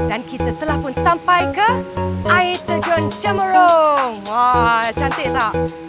Dan kita telah pun sampai ke air terjun Jemerung. Wah, cantik tak?